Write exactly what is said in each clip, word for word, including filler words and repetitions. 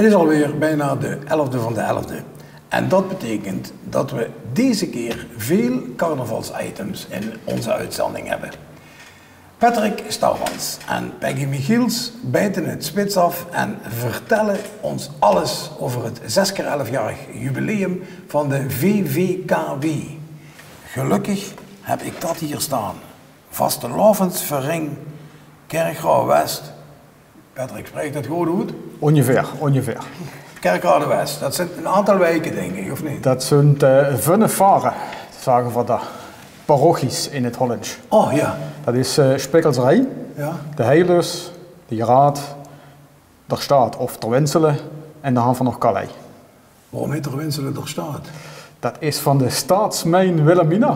Het is alweer bijna de elfde van de elfde. En dat betekent dat we deze keer veel carnavalsitems in onze uitzending hebben. Patrick Stouwmans en Peggy Michiels bijten het spits af en vertellen ons alles over het zes keer elfjarig jubileum van de V V K W. Gelukkig heb ik dat hier staan. Vastelavondsvereniging Kerkrade West. Patrick, spreekt dat goed goed? Ongeveer, ongeveer. Kerkrade West, dat zijn een aantal wijken denk ik, of niet? Dat zijn uh, vijf varen, zeggen we dat. Parochies in het Hollands. Oh ja. Dat is uh, Spekkelserij, Ja. de Heilus, de Geraad, de Staat of ter Winselen en de Han van Noord-Calais. Waarom heet er Winselen er staat? Dat is van de staatsmijn Wilhelmina.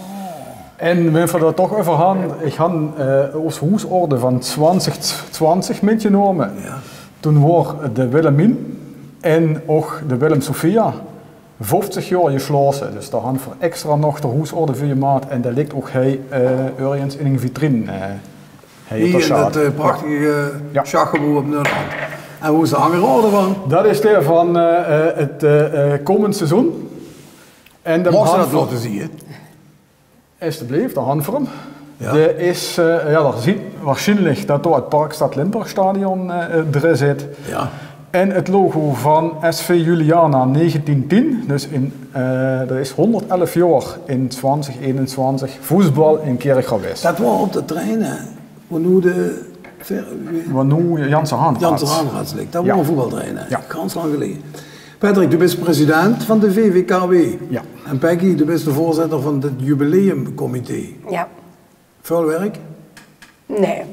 En wenn we dat toch over gaan, ik had uh, ons huisorde van twintig twintig meegenomen. Ja. Toen was de Wilhelmin en ook de Willem Sophia vijftig jaar gesloten. Dus daar hadden we extra nog de huisorde voor je maat en daar ligt ook hij uh, ergens in een vitrine. Uh, Hier in dat uh, prachtige ja. schachgeboer op Nederland. En hoe is de hangerorde van? Dat is de van uh, het uh, uh, komend seizoen. En de Mag ze dat laten zien? Alsjeblieft, de hand voor hem. Ja. De is, uh, ja, daar ziet waarschijnlijk dat door het Parkstad Limburgstadion uh, erin zit. Ja. En het logo van S V Juliana negentien tien, dus in, uh, dat is honderd elf jaar in twintig eenentwintig voetbal in Kerkrade West. Dat was op de treinen. We noemden Wat nu Janse Haanraad. Janse Haanraad ligt. Dat was Ja. een voetbaltrainer. Ja. Ganz lang geleden. Patrick, du bent president van de V V K W. Ja. En Peggy, du bent de voorzitter van het jubileumcomité. Ja. Veel werk? Nee.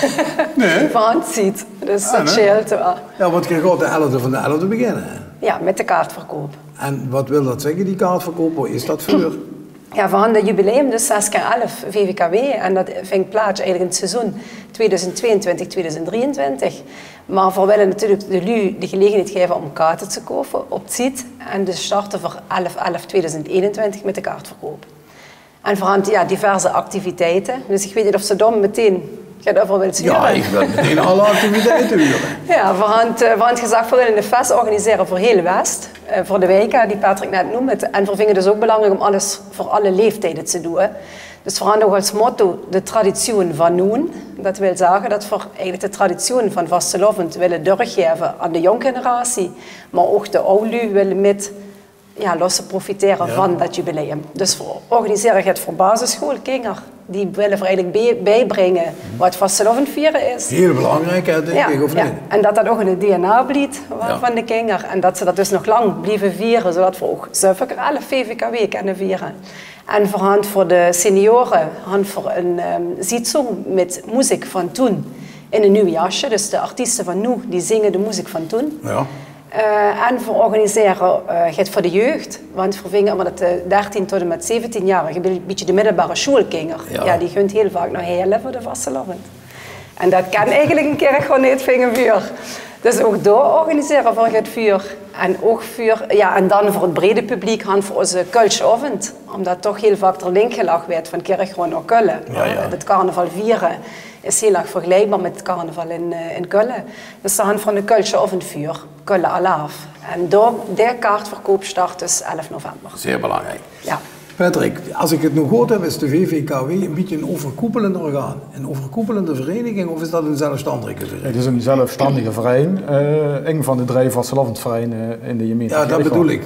Nee? Verhand ziet. Dus Ah, dat nee. scheelt wel. Ja, want je gaat de elfde van de elfde beginnen. Ja, met de kaartverkoop. En wat wil dat zeggen, die kaartverkoop? Wat is dat voor? Ja, we hadden het jubileum, dus zes keer elf V V K W. En dat vindt plaats eigenlijk in het seizoen tweeduizend tweeëntwintig tweeduizend drieëntwintig. Maar we willen natuurlijk de lui de gelegenheid geven om kaarten te kopen op het site. En dus starten voor elf elf tweeduizend eenentwintig met de kaartverkoop. En we hadden ja, diverse activiteiten. Dus ik weet niet of ze dan meteen gaat over willen sturen. Ja, ik wil meteen alle activiteiten huren. Ja, we hadden, we hadden gezegd, we willen een fest organiseren voor heel West. Uh, voor de wijken die Patrick net noemde. En we vinden het dus ook belangrijk om alles voor alle leeftijden te doen. Dus we hadden ook als motto de traditie van nu. Dat wil zeggen dat we eigenlijk de traditie van vastelovend willen doorgeven aan de jonge generatie. Maar ook de oude willen met ja, losse profiteren Ja. van dat jubileum. Dus we organiseren het voor basisschoolkinderen. Die willen we eigenlijk bij- bijbrengen wat vastelovend vieren is. Heel belangrijk, hè, denk Ja, ik, of ja. niet? En dat dat ook in het D N A blijft Ja. van de kinderen. En dat ze dat dus nog lang blijven vieren, zodat we ook zeven keer elf V V K W kunnen vieren. En voor, hand voor de senioren hand voor een um, zietsong met muziek van toen in een nieuw jasje. Dus de artiesten van nu die zingen de muziek van toen. Ja. Uh, en we organiseren uh, het voor de jeugd. Want we vinden dat de dertien tot en met zeventien-jarigen, een beetje de middelbare schoolkinderen, Ja. ja, die gunt heel vaak nog heel voor de vastelovend. En dat kan eigenlijk een keer gewoon niet vingen vuur. Dus ook door organiseren voor het vuur. En ook vuur, ja, en dan voor het brede publiek gaan voor onze Kultsavond. Omdat toch heel vaak er link gelegd werd van Kerkrade naar Keulen. Ja, ja. Het carnaval vieren is heel erg vergelijkbaar met het carnaval in, uh, in Keulen. Dus dan gaan van de Kultsavond vuur, Keulen alaaf. En door de kaartverkoop start dus elf november. Zeer belangrijk. Ja. Patrick, als ik het nog goed heb, is de V V K W een beetje een overkoepelend orgaan. Een overkoepelende vereniging, of is dat een zelfstandige vereniging? Het is een zelfstandige vereniging, uh, een van de drie vastelovendverenigingen in de gemeente. Ja, dat Kerkrade. bedoel ik.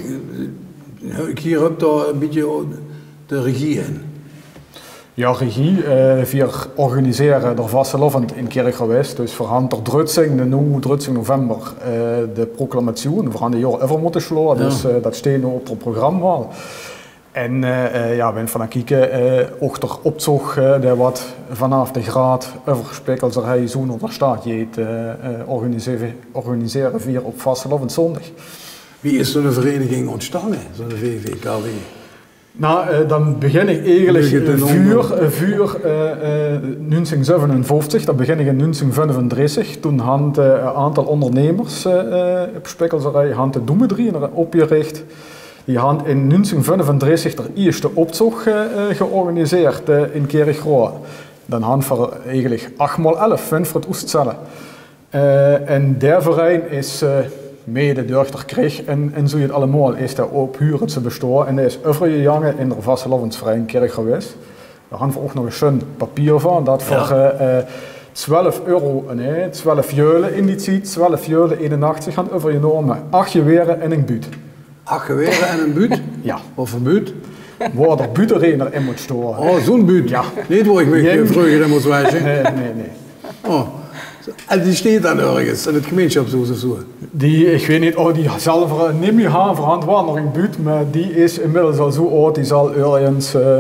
Ik hier heb daar een beetje de regie in. Ja, regie. Uh, we organiseren de vastelovend in Kerkrade West. Dus we gaan ter drutsing, de nu drutsing november, uh, de proclamatie. We gaan de jaar even moeten slaan, Ja. dus uh, dat staat nu op het programma. En uh, uh, ja, we gaan kijken, uh, ook ter opzog, uh, de wat vanaf de graad over Spekkelserij zo'n onder staat je het uh, uh, organiseren, organiseren vier op vastelovend zondag. Wie is zo'n vereniging ontstaan, zo'n V V K W? Nou, uh, dan begin ik eigenlijk Ligt het uh, in vuur, onder? uh, vuur uh, uh, negentien zevenenvijftig, dat begin ik in negentien vijfendertig. Toen had uh, een aantal ondernemers uh, uh, op Spekkelserij had de Doemedrie opgericht. Die had in negentien vijfendertig de eerste optocht uh, georganiseerd uh, in Kerkrade. Dan hadden we eigenlijk acht maal elf, voor het Oestzellen. Uh, en der verein is uh, mede dochter kreeg en, en zo het allemaal is dat op huren bestaan. En dat is iedere jaar in de vastelovensvrije kerk geweest. Daar hebben we ook nog een schön papier van, dat voor ja. uh, twaalf euro, nee, twaalf juilen in die tijd, twaalf juilen eenenachtig gaan overgenomen, acht geweren en een buut. Acht geweren en een buut? Ja. Wat voor buut? Waar er buuterener in moet storen. Oh, zo'n buut? Ja. Niet waar ik me Jeng... vroeger in moest wijzen? Nee, nee, nee. Oh. En die staat dan ergens in het gemeenschapshuis of zo? Die, ik weet niet, oh, die zelf niet meer gaan verantwoordelijk buurt, maar die is inmiddels al zo oud, die zal ergens, uh,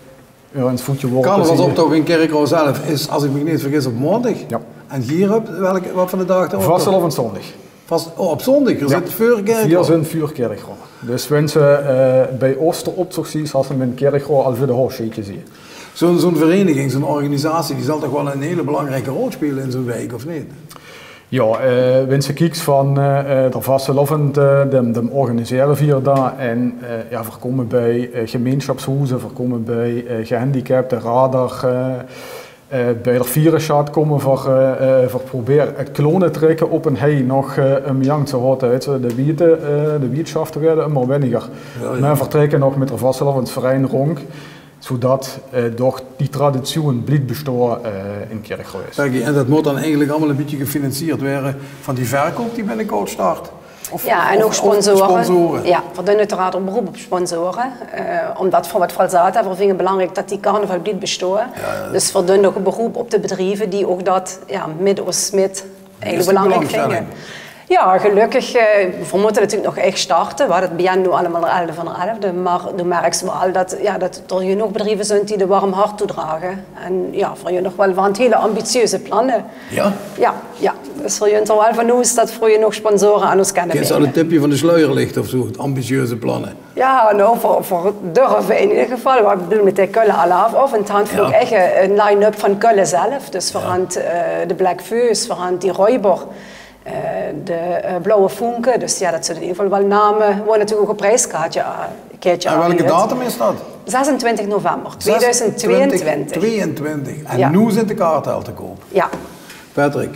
ergens voetje worden. Carnavalsoptocht in Kerkrade zelf is, als ik me niet vergis, op maandag. Ja. En hier op welke, wat van de dag? Vastelovend op zondag. Vast, oh, op zondag? Er ja. zit vuurkerk. Hier zijn vuurkerk. Dus wensen uh, bij Oosteroptocht zien, als ze met Kerkrade al voor de hoofdscheetje zien. Zo'n zo'n vereniging, zo'n organisatie, die zal toch wel een hele belangrijke rol spelen in zo'n wijk, of niet? Ja, uh, wensen kieks van uh, de vastelovend, uh, de, de organiseren vier daar en uh, ja, we komen bij uh, gemeenschapshuizen, we komen bij uh, gehandicapten, radar, uh, uh, bij de vierenschat komen voor, uh, uh, voor proberen het klonen trekken op een hei nog uh, een jang te houden uit de wieten, uh, de wietschaften werden immer weniger. Ja, ja. Maar we vertrekken nog met de vastelovend verein rond, zodat uh, door die traditie blijft bestaan uh, in Kerkrade. En dat moet dan eigenlijk allemaal een beetje gefinancierd worden van die verkoop die binnenkort start? Of, ja, en of, ook sponsoren. sponsoren. Ja, we doen uiteraard een beroep op sponsoren. Uh, omdat, voor wat Valzata, we vinden het belangrijk dat die carnaval blijft bestaan. Ja, ja. Dus we doen ook een beroep op de bedrijven die ook dat ja, met ons met eigenlijk belangrijk vinden. Ja, gelukkig. Uh, we moeten natuurlijk nog echt starten. We hadden het begin nu allemaal elf van de elfde. Maar nu merk je wel dat, ja, dat er genoeg bedrijven zijn die de warm hart toedragen. En ja, voor je nog wel van hele ambitieuze plannen. Ja? Ja, ja. Dus voor je er wel van ons dat voor je nog sponsoren aan ons kennen. Je zal een tipje van de sluier licht of zo, ambitieuze plannen. Ja, nou, voor, voor durven in ieder geval. Wat ik bedoel met de Kullen alle af. Of in het hand ja. ook echt een line-up van Kullen zelf. Dus we ja. hand, uh, de Black Feus, we hand die Räuber. Uh, de uh, Blauwe Funke, dus ja, dat zijn in ieder geval wel namen, waar natuurlijk ook een prijskaartje uh, En welke datum is dat? zesentwintig november tweeduizend tweeëntwintig. tweeëntwintig. En ja. nu zit de kaarten al te koop. Ja. Patrick,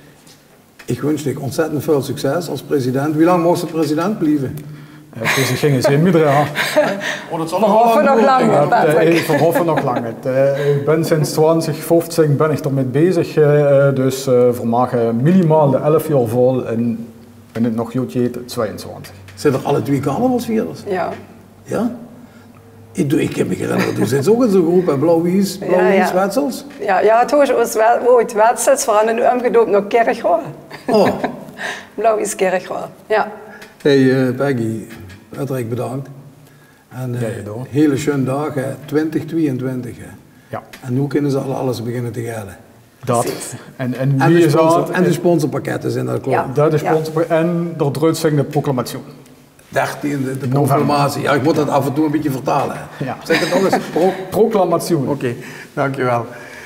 ik wens je ontzettend veel succes als president. Wie lang mocht de president blijven? Uh, dus ik ging eens in midden. Ja. Oh, dat zal nog lang, lang uh, Ik verhoffen nog lang. Uh, ik ben sinds twintig vijftien ben ik ermee bezig, uh, dus uh, we maken minimaal de elf jaar vol en ben het nog goed tweeëntwintig. Zijn er alle twee carnavalsvierders? Ja. Ja? Ik, ik heb me herinnerd, u zit ook in zo'n groep, Blauwies, Blauwies, ja, ja. Wetsels? Ja, ja, het was ooit Wetsels, we hadden nu omgedoopt naar Kerkrade. Oh. Blauwies Kerkrade, ja. Hey uh, Peggy, Patrick bedankt. En uh, ja, hele schöne dag, hè. twintig tweeëntwintig. Hè. Ja. En nu kunnen ze alles beginnen te gelden. Dat. En, en, en, de sponsor, en de sponsorpakketten zijn dat klaar. Ja. Dat is sponsor, ja. En de druitsing proclamatie. dertiende, de proclamatie. Ja, ik moet dat af en toe een beetje vertalen. Hè. Ja. Zeg het nog eens. Pro proclamatie. Oké, okay. Dankjewel.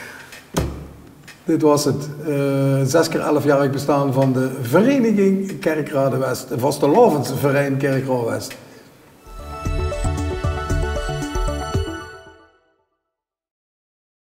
Dit was het uh, zes keer elfjarig bestaan van de Vereniging Kerkrade West, de Vastelovensverein Kerkrade West.